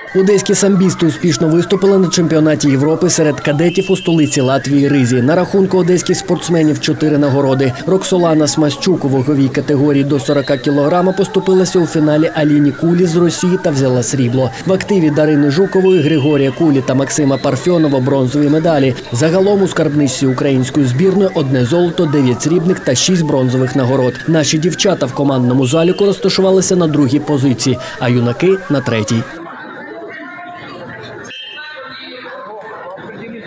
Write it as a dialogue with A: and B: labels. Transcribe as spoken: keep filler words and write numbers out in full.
A: Одеські самбісти успішно виступили на чемпіонаті Європи серед кадетів у столиці Латвії Ризі. На рахунку одеських спортсменів чотири нагороди. Роксолана Смасчук у ваговій категорії до сорока кілограмів поступилася у фіналі Аліні Кулі з Росії та взяла срібло. В активі Дарини Жукової, Григорія Кулі та Максима Парфьонова бронзові медалі. Загалом у скарбничці української збірної одне золото, дев'ять срібних та шість бронзових нагород. Наші дівчата в командному заліку розташувалися на другій позиції, а юнаки – на третій.